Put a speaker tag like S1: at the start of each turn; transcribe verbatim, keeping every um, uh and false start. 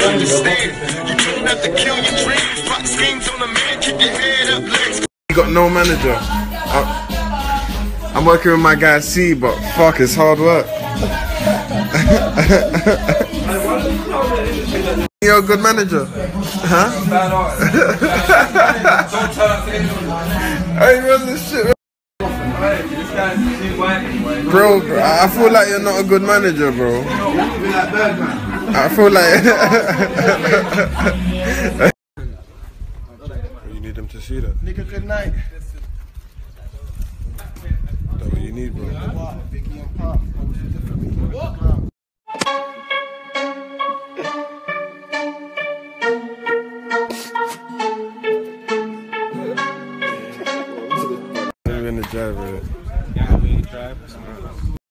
S1: You got no manager. I, I'm working with my guy C, but fuck, it's hard work. You're a good manager, huh? I ain't run this shit. Bro, I feel like you're not a good manager, bro. I feel like you need them to see that.
S2: Nigga, good night.
S1: That's what you need, bro. I'm in the driver.